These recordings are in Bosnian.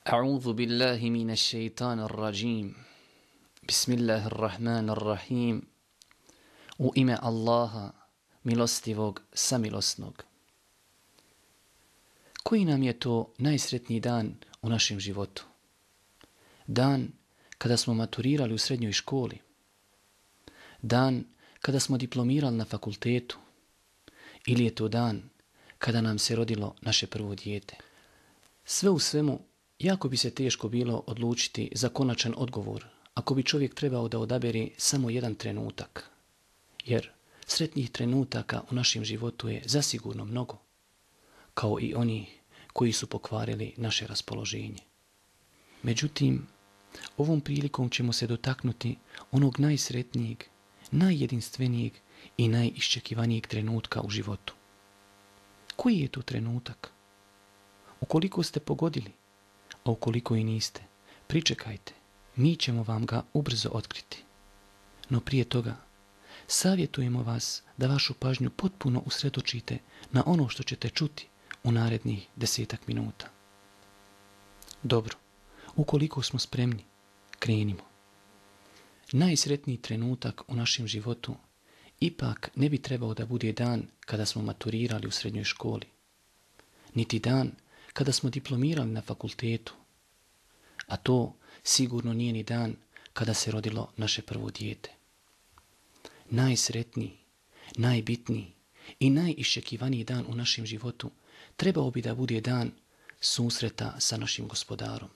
أعوذ بالله من الشيطان الرجيم بسم الله الرحمن الرحيم U ime Allaha, milostivog, samilosnog. Koji nam je to najsretniji dan u našem životu? Dan kada smo maturirali u srednjoj školi? Dan kada smo diplomirali na fakultetu? Ili je to dan kada nam se rodilo naše prvo dijete? Sve u svemu, jako bi se teško bilo odlučiti za konačan odgovor ako bi čovjek trebao da odabere samo jedan trenutak. Jer sretnih trenutaka u našem životu je zasigurno mnogo, kao i oni koji su pokvarili naše raspoloženje. Međutim, ovom prilikom ćemo se dotaknuti onog najsretnijeg, najjedinstvenijeg i najiščekivanijeg trenutka u životu. Koji je to trenutak? Ukoliko ste pogodili, a ukoliko i niste, pričekajte, mi ćemo vam ga ubrzo otkriti. No prije toga, savjetujemo vas da vašu pažnju potpuno usredočite na ono što ćete čuti u narednih 10 minuta. Dobro, ukoliko smo spremni, krenimo. Najsretniji trenutak u našem životu ipak ne bi trebao da bude dan kada smo maturirali u srednjoj školi, niti dan kada smo diplomirali na fakultetu, a to sigurno nije ni dan kada se rodilo naše prvo dijete. Najsretniji, najbitniji i najiščekivaniji dan u našem životu trebao bi da bude dan susreta sa našim Gospodarom.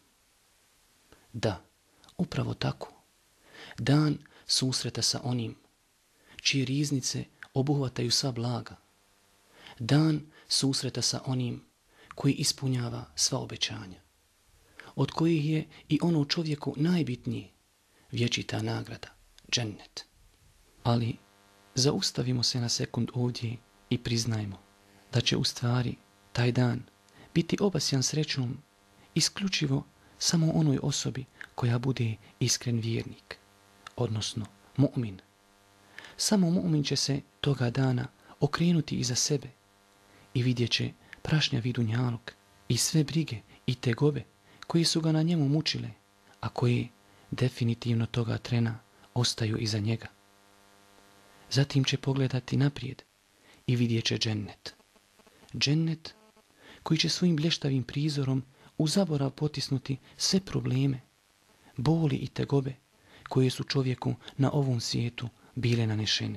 Da, upravo tako. Dan susreta sa onim čije riznice obuhvataju sva blaga. Dan susreta sa onim koji ispunjava sva obećanja, od kojih je i ono čovjeku najbitnije, vječita nagrada, džennet. Ali zaustavimo se na sekund ovdje i priznajmo da će u stvari taj dan biti obasjan srećom isključivo samo onoj osobi koja bude iskren vjernik, odnosno mu'min. Samo mu'min će se toga dana okrenuti iza sebe i vidjet će prašnjavi dunjaluk i sve brige i tegobe koje su ga na njemu mučile, a koje definitivno toga trena ostaju iza njega. Zatim će pogledati naprijed i vidjet će džennet. Džennet koji će svojim blještavim prizorom u zaborav potisnuti sve probleme, boli i tegobe koje su čovjeku na ovom svijetu bile nanešene.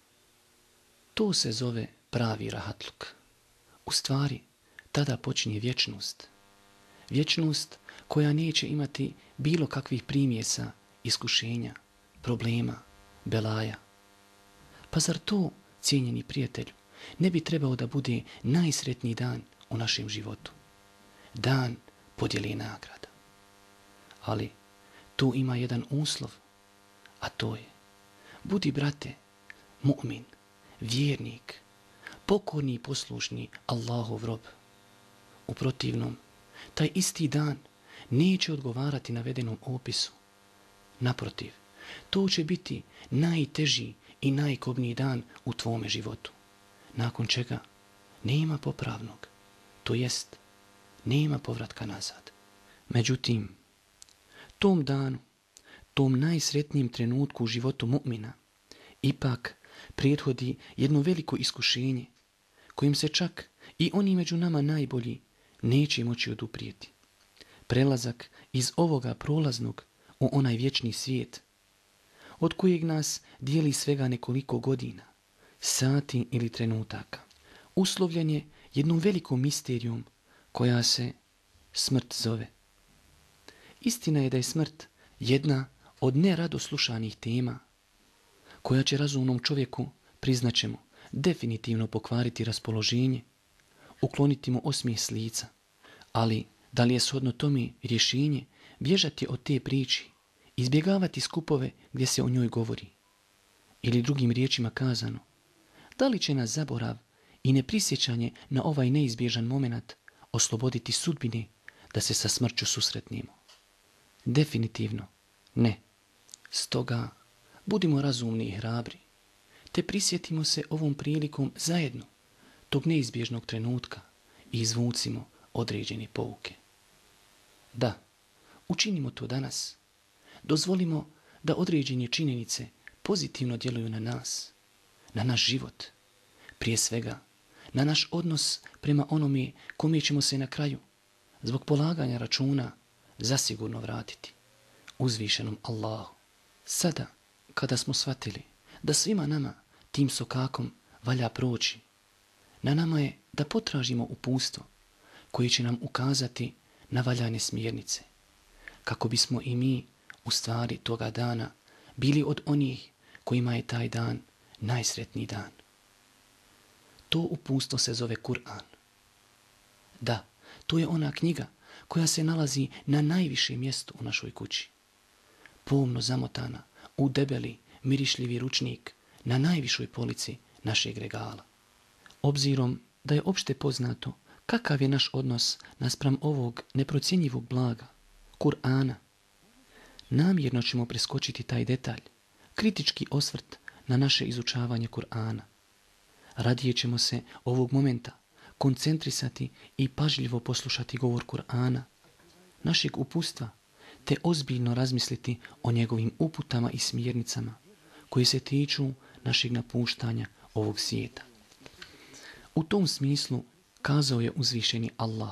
To se zove pravi rahatluk. U stvari, tada počinje vječnost. Vječnost koja neće imati bilo kakvih primjesa, iskušenja, problema, belaja. Pa zar to, cijenjeni prijatelju, ne bi trebao da bude najsretniji dan u našem životu? Dan podjele nagrada. Ali tu ima jedan uslov, a to je: budi, brate, mu'min, vjernik, pokorni i poslušni Allahov rob. U protivnom, taj isti dan neće odgovarati navedenom opisu. Naprotiv, to će biti najteži i najkobniji dan u tvome životu, nakon čega nema popravnog, to jest nema povratka nazad. Međutim, tom danu, tom najsretnijem trenutku u životu mu'mina, ipak prethodi jedno veliko iskušenje kojim se čak i oni među nama najbolji neće moći oduprijeti. Prelazak iz ovoga prolaznog u onaj vječni svijet, od kojeg nas dijeli svega nekoliko godina, sati ili trenutaka, uslovljen je jednom velikom misterijom koja se smrt zove. Istina je da je smrt jedna od nerado slušanih tema, koja će razumnom čovjeku, priznaćemo, definitivno pokvariti raspoloženje, ukloniti mu osmijeh s lica. Ali da li je shodno tome rješenje bježati od te priči, izbjegavati skupove gdje se o njoj govori? Ili drugim riječima kazano, da li će nas zaborav i neprisjećanje na ovaj neizbježan moment osloboditi sudbine da se sa smrću susretnemo? Definitivno ne. Stoga budimo razumni i hrabri, te prisjetimo se ovom prilikom zajedno tog neizbježnog trenutka i izvucimo određene pouke. Da, učinimo to danas. Dozvolimo da određene činjenice pozitivno djeluju na nas, na naš život. Prije svega, na naš odnos prema onome kome ćemo se na kraju, zbog polaganja računa, zasigurno vratiti, uzvišenom Allahu. Sada, kada smo shvatili da svima nama tim sokakom valja proći, na nama je da potražimo uputstvo koje će nam ukazati na valjane smjernice, kako bismo i mi u stvari toga dana bili od onih kojima je taj dan najsretniji dan. To uputstvo se zove Kur'an. Da, to je ona knjiga koja se nalazi na najvišem mjestu u našoj kući. Pomno zamotana u debeli, mirišljivi ručnik na najvišoj polici našeg regala. Obzirom da je opšte poznato kakav je naš odnos naspram ovog neprocjenjivog blaga, Kur'ana, namjerno ćemo preskočiti taj detalj, kritički osvrt na naše izučavanje Kur'ana. Radije ćemo se ovog momenta koncentrisati i pažljivo poslušati govor Kur'ana, našeg uputstva, te ozbiljno razmisliti o njegovim uputama i smjernicama koji se tiču našeg napuštanja ovog svijeta. U tom smislu kazao je uzvišeni Allah: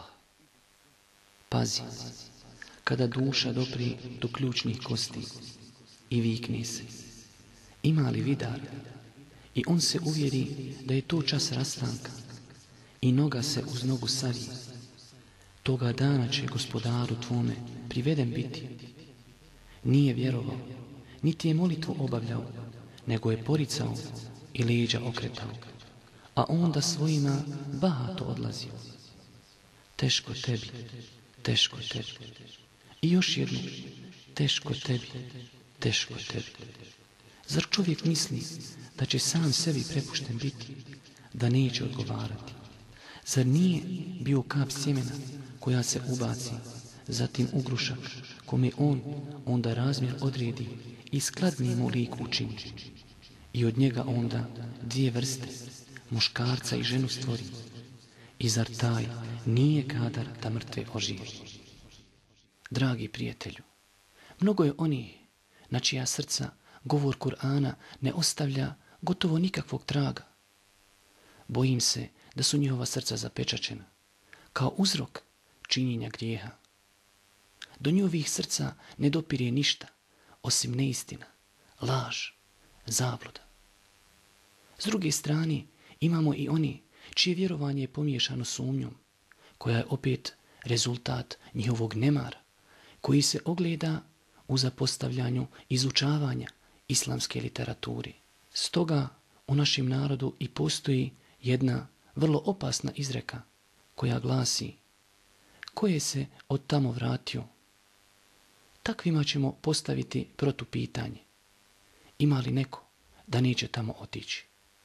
pazi, kada duša dopri do ključnih kosti i vikne se, ima li vidar, i on se uvjeri da je to čas rastanka i noga se uz nogu savi, toga dana će gospodaru tvome priveden biti. Nije vjerovao, niti je molitvu obavljao, nego je poricao i leđa okretao, a onda svojima bahato odlazio. Teško tebi, teško tebi. I još jedno, teško tebi, teško tebi. Zar čovjek misli da će sam sebi prepušten biti, da neće odgovarati? Zar nije bio kap sjemena koja se ubaci, zatim ugrušak kome on onda razmjer odredi i skladni mu lik učini, i od njega onda dvije vrste, muškarca i ženu stvori? I zar taj nije kadar da mrtve oživi? Dragi prijatelju, mnogo je onih na čija srca govor Kur'ana ne ostavlja gotovo nikakvog traga. Bojim se da su njihova srca zapečačena kao uzrok činjenja grijeha. Do njihovih srca ne dopire ništa osim neistina, laž, zabluda. S druge strane imamo i oni čije vjerovanje je pomiješano sumnjom, koja je opet rezultat njihovog nemara, koji se ogleda u zapostavljanju izučavanja islamske literature. Stoga u našem narodu i postoji jedna vrlo opasna izreka koja glasi: ko je se od tamo vratio? Takvima ćemo postaviti protupitanje: ima li neko da neće tamo otići?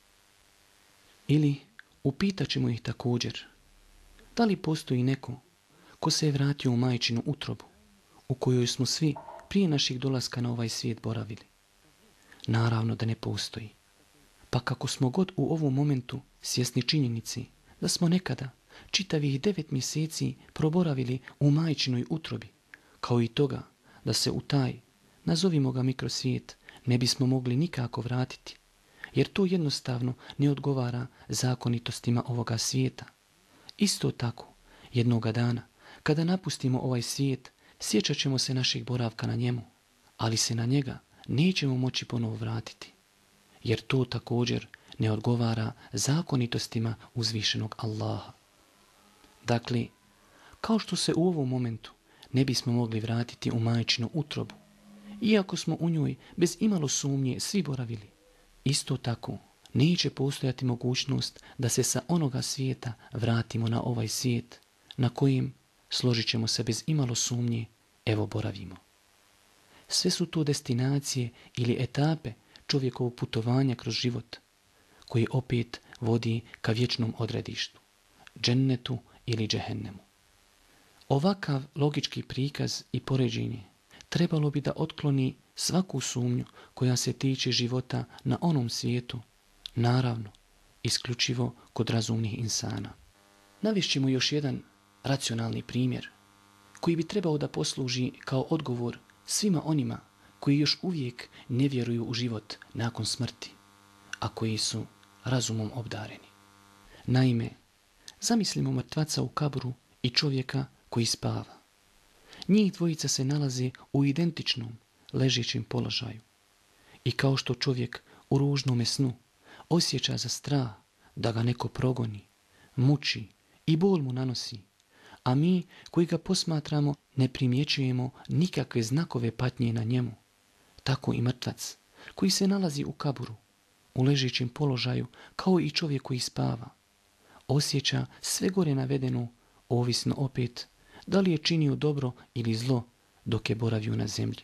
Ili upitat ćemo ih također: da li postoji neko ko se je vratio u majčinu utrobu, u kojoj smo svi prije naših dolaska na ovaj svijet boravili? Naravno da ne postoji. Pa kako smo god u ovom momentu svjesni činjenici da smo nekada čitavih 9 mjeseci proboravili u majčinoj utrobi, kao i toga da se u taj, nazovimo ga mikrosvijet, ne bismo mogli nikako vratiti, jer to jednostavno ne odgovara zakonitostima ovoga svijeta. Isto tako, jednoga dana, kada napustimo ovaj svijet, sjećat ćemo se našeg boravka na njemu, ali se na njega nećemo moći ponovo vratiti, jer to također ne odgovara zakonitostima uzvišenog Allaha. Dakle, kao što se u ovom momentu ne bismo mogli vratiti u majčinu utrobu, iako smo u njoj bez imalo sumnje svi boravili, isto tako neće postojati mogućnost da se sa onoga svijeta vratimo na ovaj svijet na kojem, složit ćemo se bez imalo sumnje, evo boravimo. Sve su to destinacije ili etape čovjekovog putovanja kroz život, koji opet vodi ka vječnom odredištu, džennetu ili džehennemu. Ovakav logički prikaz i poređenje trebalo bi da otkloni svaku sumnju koja se tiče života na onom svijetu, naravno, isključivo kod razumnih insana. Navešćemo još jedan racionalni primjer koji bi trebao da posluži kao odgovor svima onima koji još uvijek ne vjeruju u život nakon smrti, a koji su razumom obdareni. Naime, zamislimo mrtvaca u kaburu i čovjeka koji spava. Njih dvojica se nalaze u identičnom ležećem položaju. I kao što čovjek u ružnome snu osjeća za strah da ga neko progoni, muči i bol mu nanosi, a mi koji ga posmatramo ne primjećujemo nikakve znakove patnje na njemu, tako i mrtvac koji se nalazi u kaburu, u ležećem položaju kao i čovjek koji spava, osjeća sve gore navedeno, ovisno opet da li je činio dobro ili zlo dok je boravio na zemlji.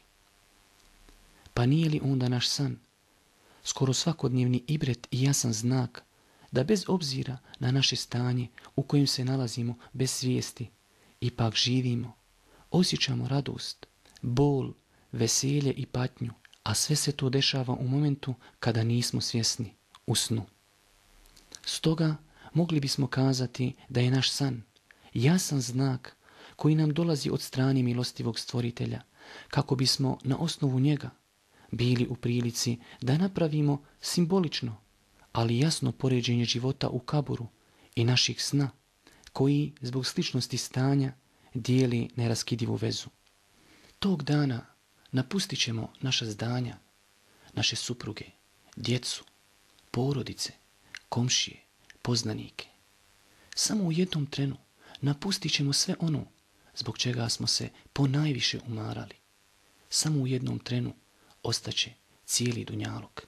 Pa nije li onda naš san skoro svakodnevni ibret i jasan znak da bez obzira na naše stanje u kojem se nalazimo bez svijesti, ipak živimo, osjećamo radost, bol, veselje i patnju, a sve se to dešava u momentu kada nismo svjesni, u snu. Stoga mogli bismo kazati da je naš san jasan znak koji nam dolazi od strane milostivog stvoritelja, kako bismo na osnovu njega bili u prilici da napravimo simbolično, ali jasno poređenje života u kaburu i naših sna, koji zbog sličnosti stanja dijeli neraskidivu vezu. Tog dana napustit ćemo naša zdanja, naše supruge, djecu, porodice, komšije, poznanike. Samo u jednom trenu napustit ćemo sve ono zbog čega smo se ponajviše umarali. Samo u jednom trenu ostaće cijeli dunjaluk.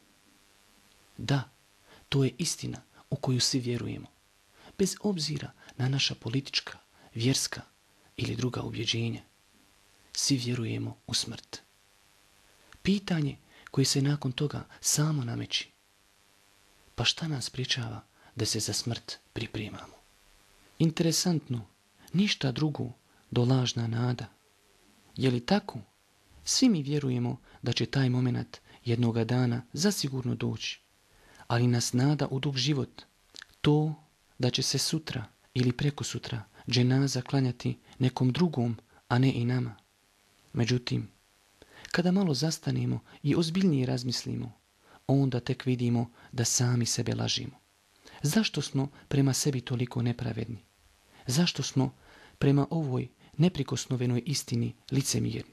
Da, to je istina u koju svi vjerujemo, bez obzira na naša politička, vjerska ili druga ubjeđenja. Svi vjerujemo u smrt. Pitanje koje se nakon toga samo nameći: pa šta nas sprječava da se za smrt pripremamo? Interesantno, ništa drugo do lažna nada. Je li tako? Svi mi vjerujemo da će taj moment jednoga dana zasigurno doći, ali nas nada u dug život to da će se sutra ili prekosutra dženaza klanjati nekom drugom, a ne i nama. Međutim, kada malo zastanemo i ozbiljnije razmislimo, onda tek vidimo da sami sebe lažimo. Zašto smo prema sebi toliko nepravedni? Zašto smo prema ovoj neprikosnovenoj istini licemjerni?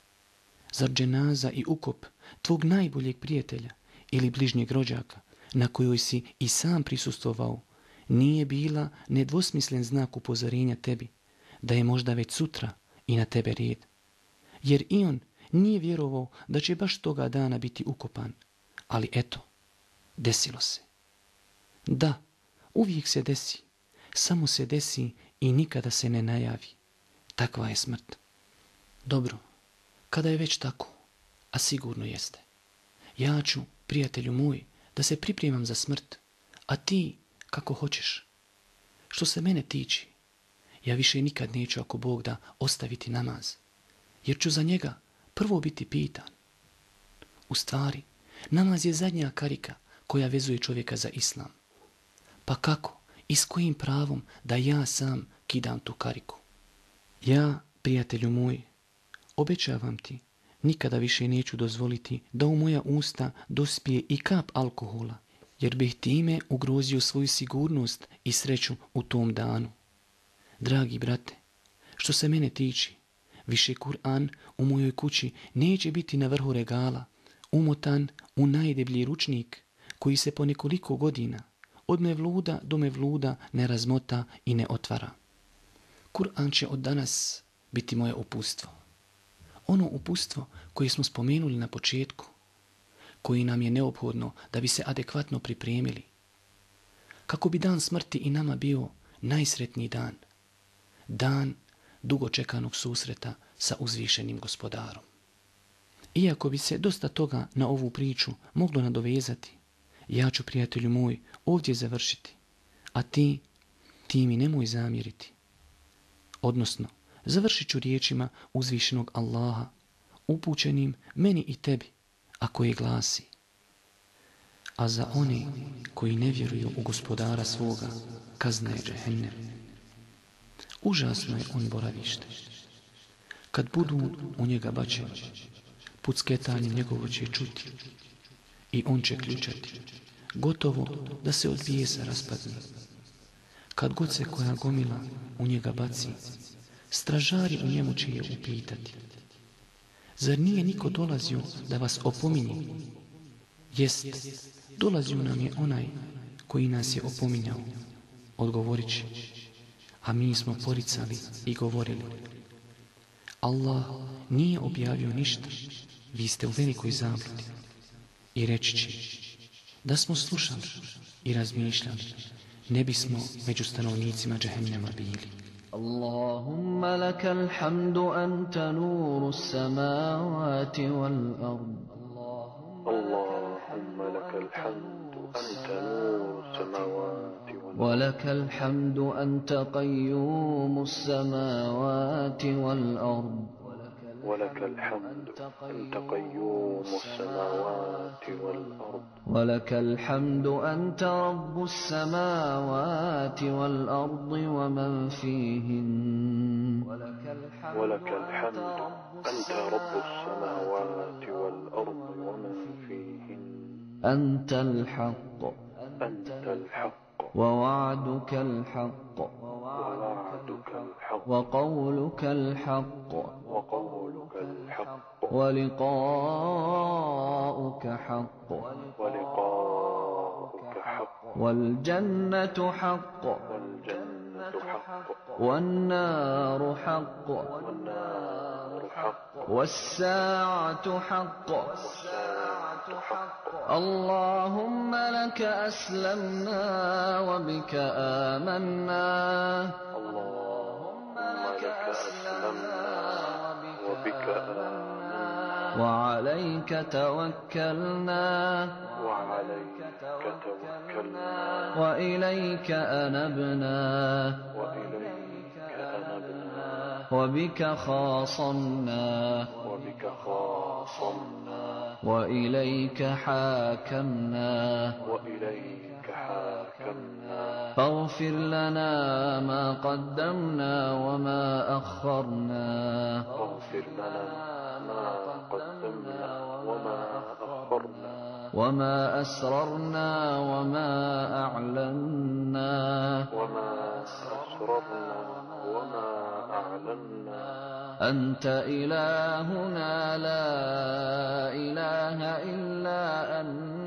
Zar dženaza i ukop tvog najboljeg prijatelja ili bližnjeg rođaka, na kojoj si i sam prisustvovao, nije bila nedvosmislen znak upozorenja tebi da je možda već sutra i na tebe red? Jer i on nije vjerovao da će baš toga dana biti ukopan. Ali eto, desilo se. Da, uvijek se desi. Samo se desi i nikada se ne najavi. Takva je smrt. Dobro, kada je već tako, a sigurno jeste, ja ću, prijatelju moj, da se pripremam za smrt, a ti kako hoćeš. Što se mene tiče, ja više nikad neću, ako Bog da, ostaviti namaz, jer ću za njega prvo biti pitan. U stvari, namaz je zadnja karika koja vezuje čovjeka za islam. Pa kako i s kojim pravom da ja sam kidam tu kariku? Ja, prijatelju moj, obećavam ti, nikada više neću dozvoliti da u moja usta dospije i kap alkohola, jer bih time ugrozio svoju sigurnost i sreću u tom danu. Dragi brate, što se mene tiče, više Kur'an u mojoj kući neće biti na vrhu regala, umotan u najdeblji ručnik koji se po nekoliko godina od mevluda do mevluda ne razmota i ne otvara. Kur'an će od danas biti moje uputstvo. Ono uputstvo koje smo spomenuli na početku, koji nam je neophodno da bi se adekvatno pripremili, kako bi dan smrti i nama bio najsretniji dan, dan dugo čekanog susreta sa uzvišenim gospodarom. Iako bi se dosta toga na ovu priču moglo nadovezati, ja ću, prijatelju moj, ovdje završiti, a ti mi nemoj zamjeriti. Odnosno, završit ću riječima uzvišenog Allaha, upućenim meni i tebi, a koje glasi: a za one koji ne vjeruju u gospodara svoga, kazna je džehennem. Užasno je on boravište. Kad budu u njega bačeni, pucketanje njegovo će čuti i on će ključati, gotovo da se od bijesa raspadne. Kad god se koja gomila u njega baci, stražari u njemu će je upitati: zar nije niko dolazio da vas opominje? Jest, dolazio nam je onaj koji nas je opominjao. Odgovorit će: a mi smo poricali i govorili: Allah nije objavio ništa, vi ste u velikoj zabludi. I reći će: da smo slušali i razmišljali, ne bismo među stanovnicima džehennema bili. Allahumma lakal hamdu anta nuru samavati wal ard. Allahumma lakal hamdu anta nuru samavati wal ard. ولك الحمد أنت قيوم السماوات والأرض. ولك الحمد أنت قيوم السماوات والأرض. ولك الحمد أنت رب السماوات والأرض ومن فيهن. ولك الحمد أنت رب السماوات والأرض ومن فيهن. أنت الحق ووعدك الحق وقولك الحق ولقاؤك حق والجنة حق والنار حق والساعة حق. اللهم لك أسلمنا وبك آمنا. اللهم لك أسلمنا وبك آمنا. وعليك توكلنا وإليك أنبنا. وبك خاصمنا وإليك حاكمنا. فاغفر لنا ما قدمنا وما أخرنا. وما أسررنا وما أعلنا. أنت إلهنا لا إله إلا أنت.